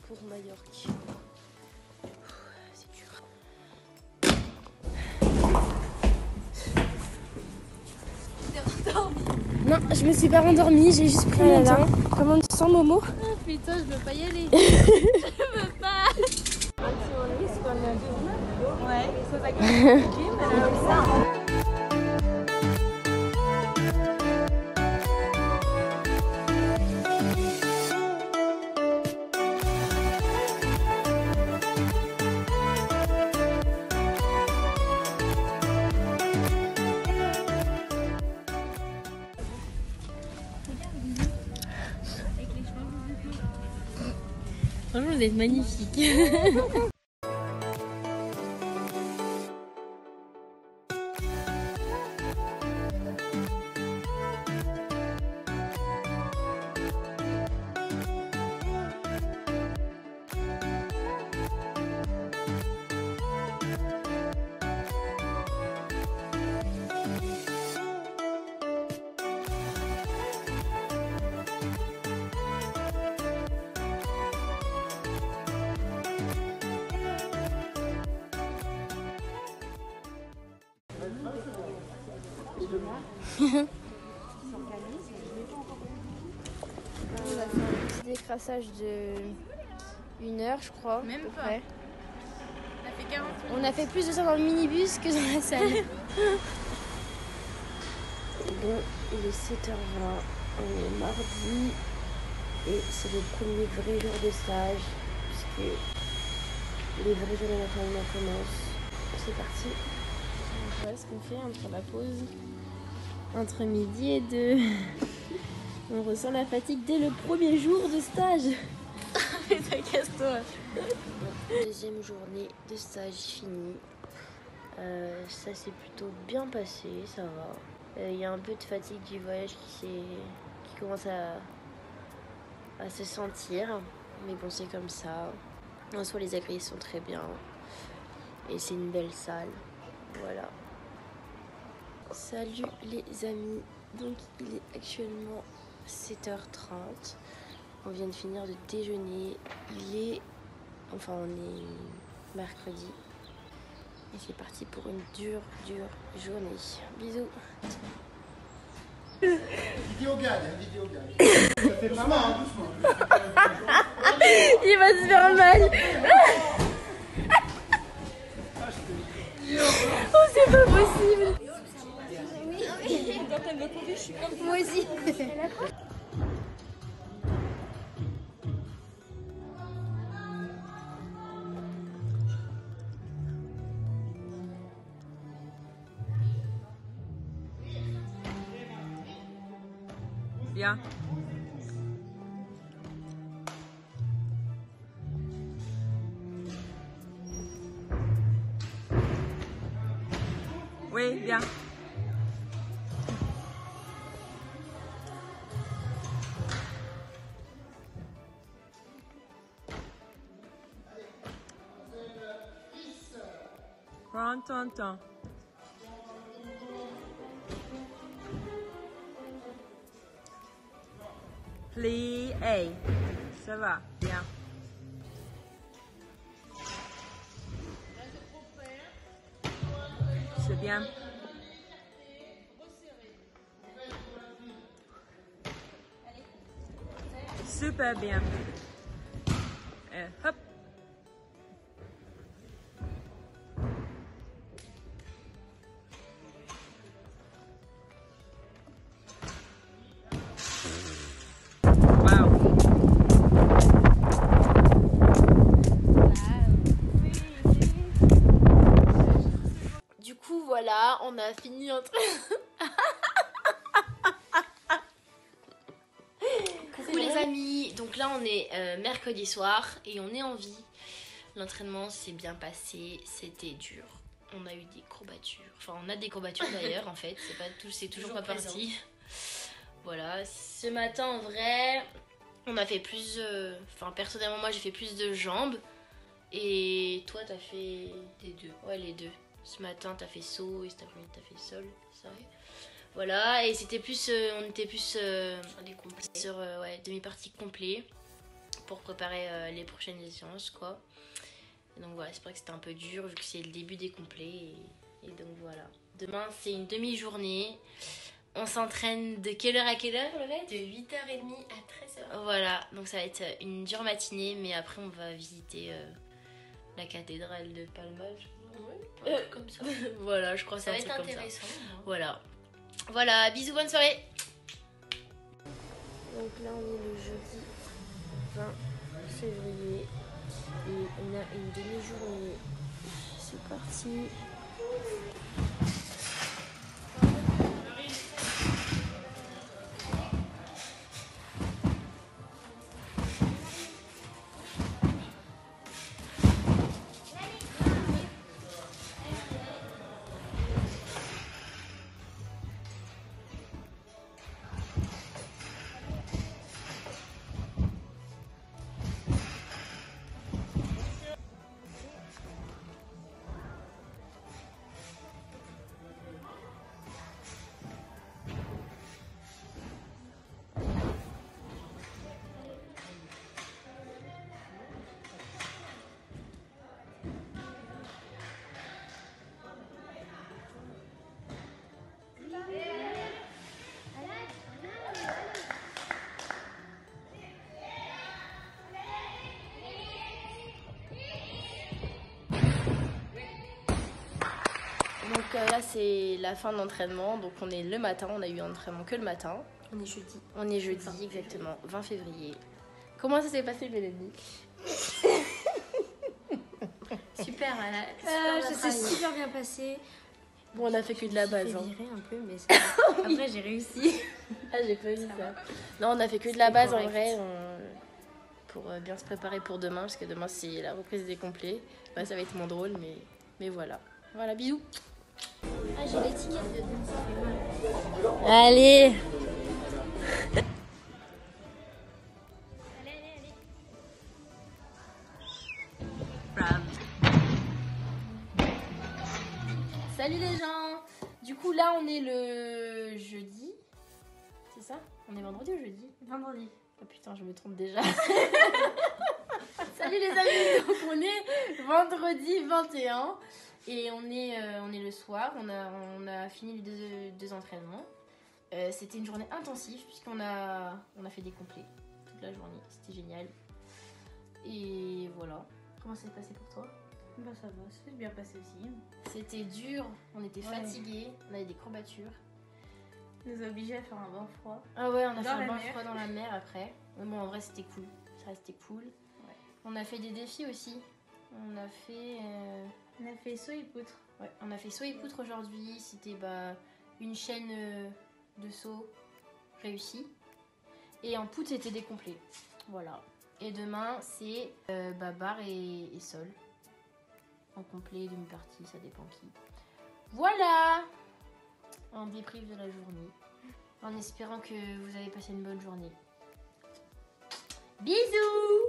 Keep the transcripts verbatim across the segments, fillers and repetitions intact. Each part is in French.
pour Majorque. C'est dur. T'es rendormie? Non, je me suis pas rendormie, j'ai juste pris mon temps. Comment tu sens, Momo? Oh putain, je veux pas y aller. Je veux pas. Ouais, ça t'a compliqué, mais là, ça. Franchement, vous êtes magnifiques. On a fait un petit décrassage de une heure, je crois. Même pas. Près. On a fait quarante minutes. On a fait plus de ça dans le minibus que dans la salle. Bon, il est sept heures vingt, on est mardi et c'est le premier vrai jour de stage puisque les vrais jours de l'entraînement commencent. C'est parti. Donc voilà ce qu'on fait entre la pause. Entre midi et deux. On ressent la fatigue dès le premier jour de stage. Putain, casse-toi. Deuxième journée de stage finie. Euh, ça s'est plutôt bien passé, ça va. Il euh, y a un peu de fatigue du voyage qui, qui commence à, à se sentir. Mais bon, c'est comme ça. En soi, les accueils sont très bien. Et c'est une belle salle. Voilà. Salut les amis. Donc, il est actuellement sept heures trente. On vient de finir de déjeuner. Il est... Enfin, on est mercredi. Et c'est parti pour une dure, dure journée. Bisous. Vidéo gag, hein, vidéo gag. Ça fait pas mal, hein, doucement. Il va se faire mal. Oh, c'est pas possible. Quand elle me conduit, je suis comme Moi aussi. Bien. Oui, bien. Prends ton temps. Plie, hey, ça va, bien. C'est bien. Super bien. Et hop. Du coup, voilà, on a fini entre... Coucou les amis, donc là on est euh, mercredi soir et on est en vie. L'entraînement s'est bien passé, c'était dur. On a eu des courbatures, enfin on a des courbatures d'ailleurs en fait, c'est pas tout, c'est toujours, toujours pas parti. Voilà, ce matin en vrai, on a fait plus, euh, enfin personnellement moi j'ai fait plus de jambes et toi t'as fait les deux. Ouais, les deux. Ce matin t'as fait saut et cet après-midi t'as fait sol, c'est vrai. Voilà, et c'était plus, euh, on était plus euh, sur, des sur euh, ouais, demi-partie complet pour préparer euh, les prochaines échéances, quoi. Et donc voilà, c'est vrai que c'était un peu dur vu que c'est le début des complets. Et, et donc voilà. Demain, c'est une demi-journée. On s'entraîne de quelle heure à quelle heure, Lorette? De huit heures trente à treize heures. Voilà, donc ça va être une dure matinée, mais après on va visiter euh, la cathédrale de Palma. Ouais, euh, comme ça. Voilà, je crois que Ça va c'est un être truc comme ça. intéressant. Hein. Voilà. Voilà, bisous, bonne soirée. Donc là, on est le jeudi vingt février et on a une demi-journée. C'est parti. Donc euh, là c'est la fin de l'entraînement, donc on est le matin, on a eu un entraînement que le matin. On est jeudi. On est jeudi, vingt exactement, vingt février. Comment ça s'est passé, Mélanie? Super, elle a Euh, super ça bien s'est travaillé. super bien passé. Bon, on a fait que de la J'ai base. fait Hein. virer un peu, mais ça... après j'ai réussi. Ah, j'ai pas vu ça. Non, on a fait que de la base correct. en vrai, on- pour euh, bien se préparer pour demain, parce que demain c'est la reprise des complets. Bah, ça va être moins drôle, mais, mais voilà. Voilà, bisous. Ah, j'ai l'étiquette dedans, ça fait mal. Allez. Salut les gens. Du coup là on est le jeudi. C'est ça? On est vendredi ou jeudi? Vendredi. Oh putain, je me trompe déjà. Salut les amis, donc on est vendredi vingt et un et on est, euh, on est le soir, on a, on a fini les deux, deux entraînements. Euh, c'était une journée intensive puisqu'on a, on a fait des complets toute la journée, c'était génial. Et voilà. Comment ça s'est passé pour toi? Bah ça va, ça s'est bien passé aussi. C'était dur, on était Ouais. fatigués, on avait des courbatures. On nous a obligés à faire un bain froid. Ah ouais, on a Dans fait un la bain mer. froid dans la mer après. Mais bon, en vrai, c'était cool. Ça restait cool. Ouais. On a fait des défis aussi. On a fait, euh, On a fait saut et poutre. ouais, on a fait saut et poutre aujourd'hui. C'était bah, une chaîne euh, de saut réussie. Et en poutre, c'était des complets. Voilà. Et demain, c'est euh, bah, barre et, et sol. En complet, demi-partie, ça dépend qui. Voilà! Un débrief de la journée. En espérant que vous avez passé une bonne journée. Bisous!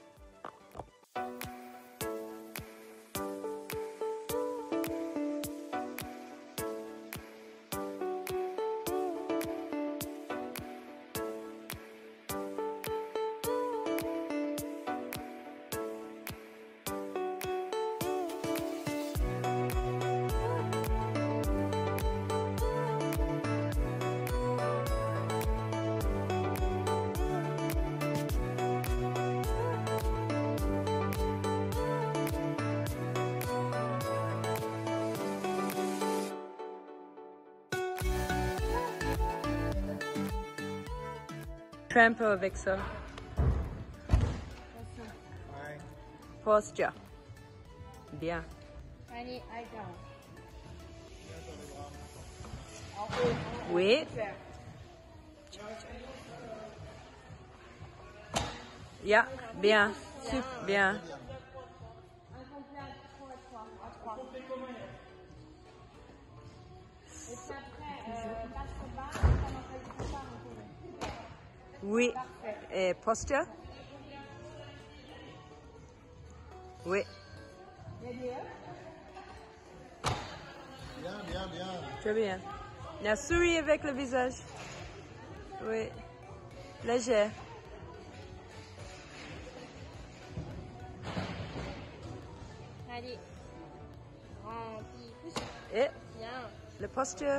Fais un peu avec ça. Posture. Bien. Allez, attends. Oui. Yeah, bien. Super, bien. Oui. Et posture. Oui. Bien, bien, bien. Très bien. La souris avec le visage. Oui. Léger. Allez. Grand petit pouce. Et Bien. le posture.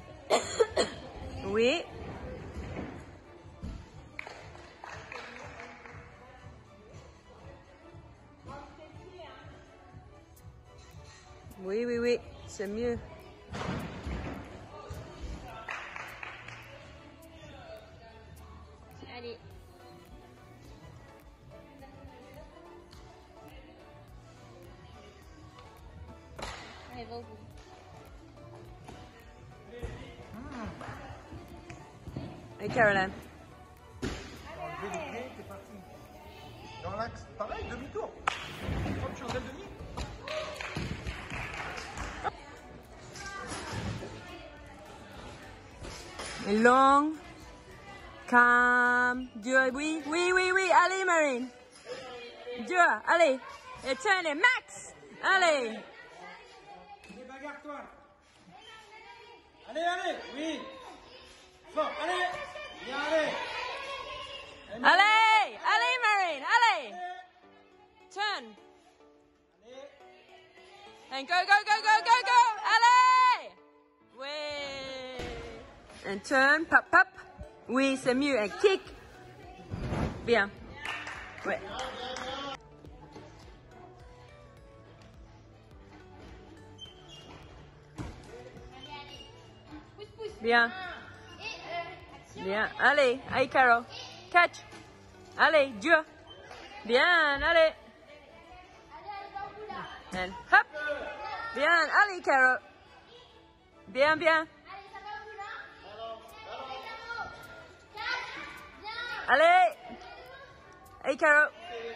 Oui. Oui, oui, oui, c'est mieux. Allez. Allez, va au bout. Et Caroline. Enlever les pieds, t'es parti. Dans l'axe, pareil, demi-tour. Hop, tu enlèves demi. Et long. Calme. Dur. Oui, oui, oui, oui. Allez, Marine. Dur. Allez. Et turn it. Max. Allez. Allez, bagarre-toi. Allez, allez. Oui. Fort, allez. Bien, allez. Allez. Allez, Marine. Allez. Turn. Allez. And go, go, go, go, go, go. Allez. Oui. And turn. Pop, pop. Oui, c'est mieux. And kick. Bien. Ouais. Bien. Bien. Allez, allez, Caro. Catch. Allez, dur. Bien, allez. And hop. Bien, allez, Caro. Bien, bien. Allez. Allez, Caro.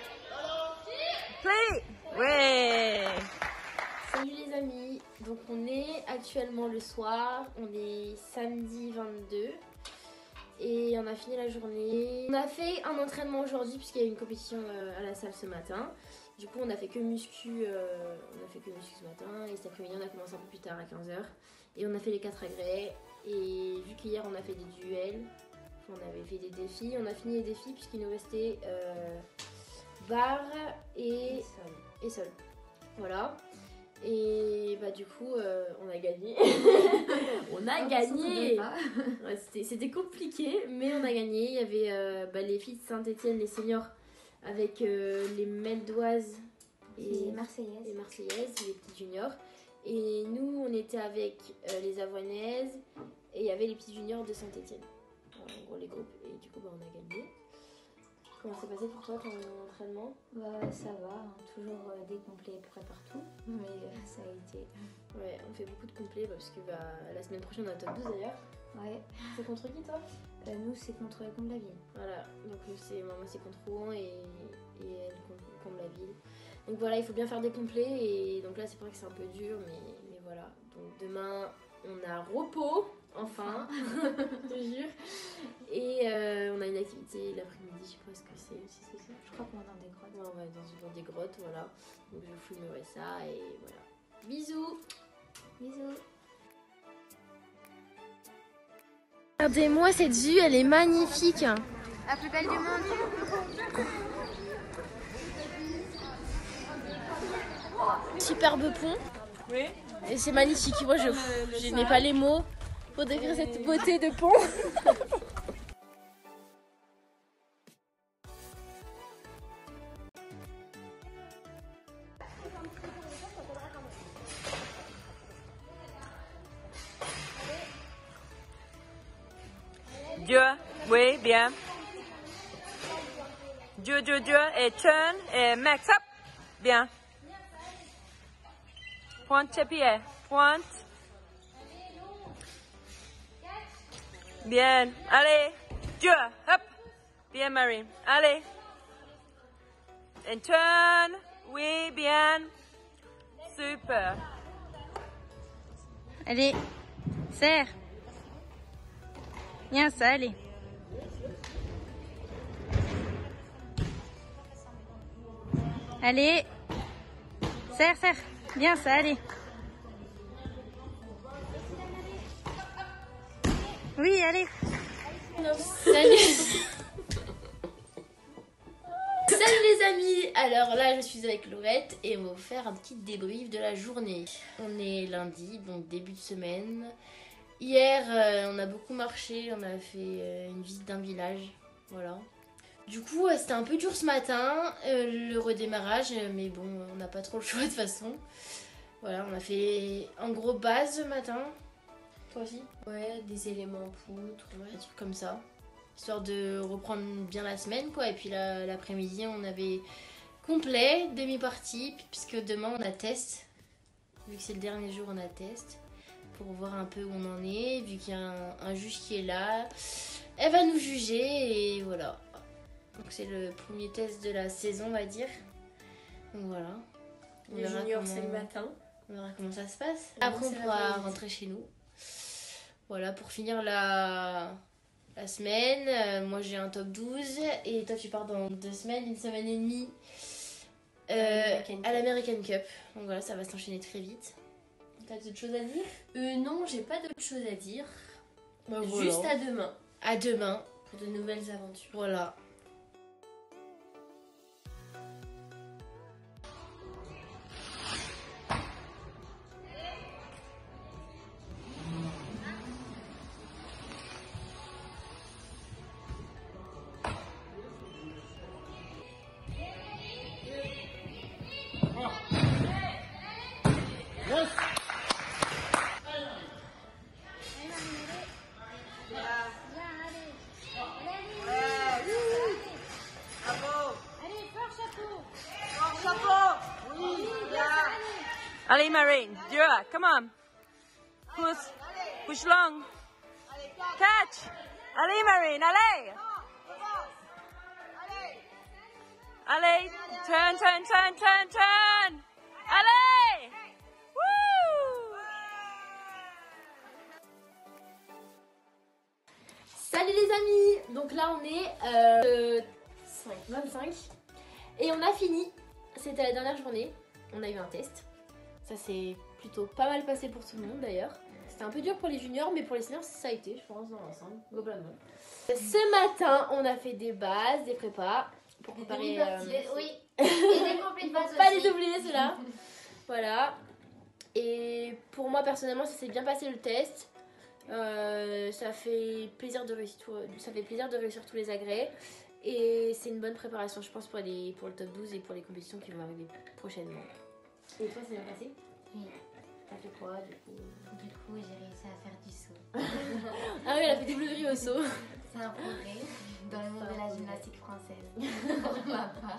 Play. Ouais. Salut les amis, donc on est actuellement le soir, on est samedi vingt-deux et on a fini la journée. On a fait un entraînement aujourd'hui puisqu'il y a eu une compétition à la salle ce matin. Du coup on a fait que muscu, euh, on a fait que muscu ce matin et cet après-midi on a commencé un peu plus tard à quinze heures et on a fait les quatre agrès. Et vu qu'hier on a fait des duels, on avait fait des défis, on a fini les défis puisqu'il nous restait euh, barre et et sol. Voilà. Et bah du coup euh, on a gagné. On a gagné. Ouais, c'était compliqué mais on a gagné. Il y avait euh, bah, les filles de Saint-Etienne, les seniors avec euh, les Meldoises et Les Marseillaises. les Marseillaises, les petites juniors. Et nous on était avec euh, les Avoinaises et il y avait les petits juniors de Saint-Etienne. En gros les groupes. Et du coup bah, on a gagné. Comment s'est passé pour toi ton entraînement? Bah ça va, hein, toujours euh, des complets près partout, mais euh, ça a été. Ouais, on fait beaucoup de complets bah, parce que bah, la semaine prochaine on a top douze d'ailleurs. Ouais. C'est contre qui toi? Euh, nous c'est contre Comble-la-Ville. Voilà, donc c'est moi c'est contre Rouen et, et elle contre Comble-la-Ville. Donc voilà, il faut bien faire des complets et donc là c'est vrai que c'est un peu dur mais, mais voilà. Donc demain on a repos, enfin, je te jure. Et euh, on a une activité l'après-midi, je sais pas ce que c'est aussi ce soir. Je crois qu'on est dans des grottes. Ouais, on va dans, dans des grottes, voilà. Donc je vous filmerai ça et voilà. Bisous. Bisous. Regardez-moi cette vue, elle est magnifique. La plus belle du monde. Superbe pont. Oui. Et c'est magnifique. Moi, je, je n'ai pas les mots pour décrire cette beauté de pont. Dieu, oui, bien. Dieu, Dieu, Dieu, et turn, et max up, bien. Pointe tes pieds, pointe. Bien, allez, Dieu, hop. Bien, Marie, allez. And turn, oui, bien. Super. Allez, serre. Bien ça, allez. Allez. Serre, serre. Bien ça, allez. Oui, allez. Salut. Salut les amis, alors là je suis avec Laurette et on va vous faire un petit débrief de la journée. On est lundi, donc début de semaine. Hier euh, on a beaucoup marché, on a fait euh, une visite d'un village, voilà. Du coup euh, c'était un peu dur ce matin, euh, le redémarrage, mais bon on n'a pas trop le choix de toute façon. Voilà, on a fait en gros base ce matin. Toi aussi? Ouais, des éléments poutres. Ouais, des trucs comme ça. Histoire de reprendre bien la semaine quoi. Et puis la- l'après-midi on avait complet, demi-partie, puisque demain on a test. Vu que c'est le dernier jour on a test. Pour voir un peu où on en est. Vu qu'il y a un, un juge qui est là. Elle va nous juger et voilà. Donc c'est le premier test de la saison on va dire. Donc voilà. On Les verra juniors, comment- c'est le matin. On verra comment ça se passe. Et Après nous, on c'est pourra l'après-midi. rentrer chez nous. Voilà pour finir la... La semaine, euh, moi j'ai un top douze et toi tu pars dans deux semaines, une semaine et demie euh, l'American à l'American Cup. Donc voilà, ça va s'enchaîner très vite. T'as d'autres choses à dire? Euh, non, j'ai pas d'autre chose à dire. Bah, Juste voilà. à demain À demain. pour de nouvelles aventures. Voilà. Yes. Allez, Marine, Dura, come on. Push, push long. Catch. Allez, Marine, allez. Allez, turn, turn, turn, turn, turn. Allez. Woo. Salut les amis. Donc là on est euh, vingt-cinq et on a fini. C'était la dernière journée. On a eu un test. Ça s'est plutôt pas mal passé pour tout le monde d'ailleurs. C'était un peu dur pour les juniors, mais pour les seniors ça a été, je pense, dans l'ensemble, globalement. Ce matin, on a fait des bases, des prépas pour préparer. euh, Oui. Et des complets de base Pas aussi. les oublier ceux-là. Voilà. Et pour moi personnellement, ça s'est bien passé le test. Euh, ça fait plaisir de réussir, tout- ça fait plaisir de réussir tous les agrès. Et c'est une bonne préparation, je pense, pour, les, pour le top douze et pour les compétitions qui vont arriver prochainement. Et toi, c'est bien passé? Oui. T'as fait quoi du coup? Du coup, j'ai réussi à faire du saut. Ah oui, elle a fait des bouleries au saut. C'est un progrès dans le monde de la gymnastique française. Pour ma part.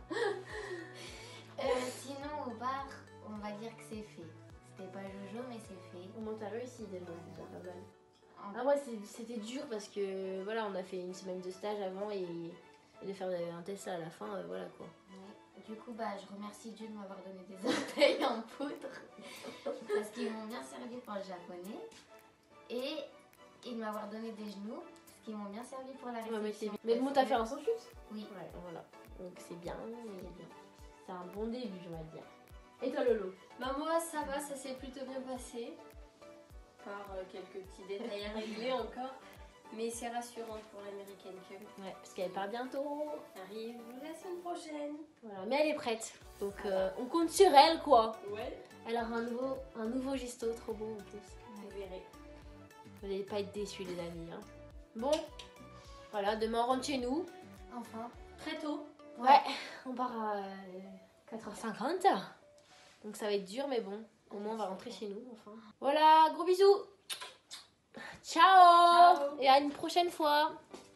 Euh, sinon, au bar, on va dire que c'est fait. C'était pas Jojo, mais c'est fait. Au moins, t'as réussi déjà, c'est déjà pas mal. En- Ah, moi, c'est- c'était dur parce que voilà, on a fait une semaine de stage avant et, et de faire un test à la fin, euh, voilà quoi. Ouais. Du coup, bah, je remercie Dieu de m'avoir donné des orteils en poudre parce qu'ils m'ont bien servi pour le japonais et ils m'avoir donné des genoux, ce qui m'ont bien servi pour la Ouais, mais c'est réception. bien. Mais bon, t'as fait un sans chute? Oui. Ouais, voilà. Donc c'est bien, mais c'est un bon début, je vais dire. Et toi, Lolo? Bah moi ça va, ça s'est plutôt bien passé. Par euh, quelques petits détails à régler encore. Mais c'est rassurant pour l'American Cup. Ouais, parce qu'elle part bientôt. Arrive la semaine prochaine. Voilà, mais elle est prête. Donc euh, on compte sur elle, quoi. Ouais, Elle aura un nouveau, un nouveau gisto, trop beau en plus. vous verrez. Vous n'allez pas être déçus, les amis. Hein. Bon, voilà, demain on rentre chez nous. Enfin. Très tôt. Ouais, on part à euh, quatre heures cinquante. Donc ça va être dur, mais bon, au moins on va rentrer chez nous, enfin. Voilà, gros bisous. Ciao, Ciao. Et à une prochaine fois.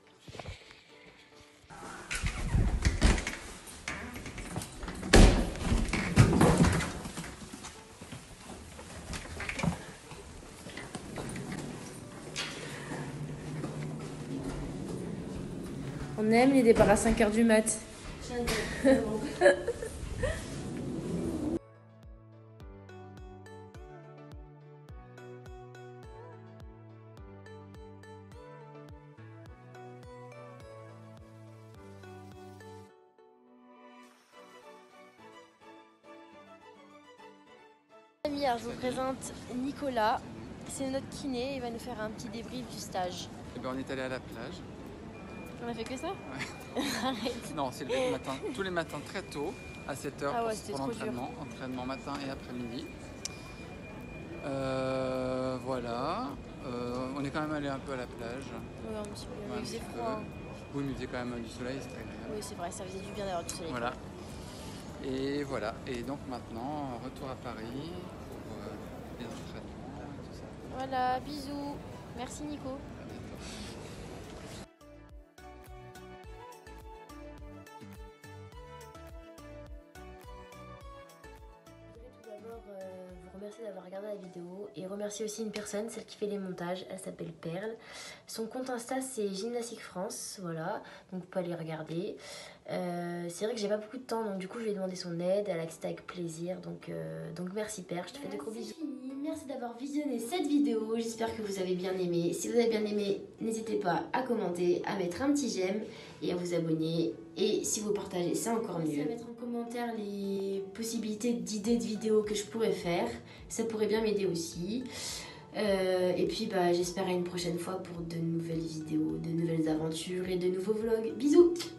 On aime les départs à cinq heures du mat. Amis, alors je vous présente Nicolas. C'est notre kiné, il va nous faire un petit débrief du stage. Eh ben, on est allé à la plage. On a fait que ça? Arrête. Non, c'est le matin, tous les matins très tôt, à sept heures Ah ouais, pour, c'était pour trop l'entraînement. Entraînement matin et après-midi. Euh, voilà. Euh, on est quand même allé un peu à la plage. Ouais, un petit peu. Ouais, un Il faisait petit froid. hein. peu. Oui, mais il faisait quand même du soleil, c'était agréable. Oui, c'est vrai, ça faisait du bien d'avoir du soleil. Voilà. Et voilà. Et donc maintenant, retour à Paris pour euh, les entraînements et tout ça. Voilà, bisous. Merci Nico. À bientôt. Tout d'abord, euh, vous remercier d'avoir regardé la vidéo et remercier aussi une personne, celle qui fait les montages, elle s'appelle Perle. Son compte Insta c'est Gymnastique France, voilà, donc vous pouvez aller regarder. Euh, c'est vrai que j'ai pas beaucoup de temps, donc du coup je lui ai demandé son aide, elle a accepté avec plaisir, donc, euh, donc merci Perle, je te fais des gros bisous. Merci d'avoir visionné cette vidéo, j'espère que vous avez bien aimé. Si vous avez bien aimé, n'hésitez pas à commenter, à mettre un petit j'aime et à vous abonner. Et si vous partagez, c'est encore mieux. À mettre en commentaire les possibilités d'idées de vidéos que je pourrais faire, ça pourrait bien m'aider aussi. Euh, et puis bah, j'espère à une prochaine fois pour de nouvelles vidéos, de nouvelles aventures et de nouveaux vlogs. Bisous!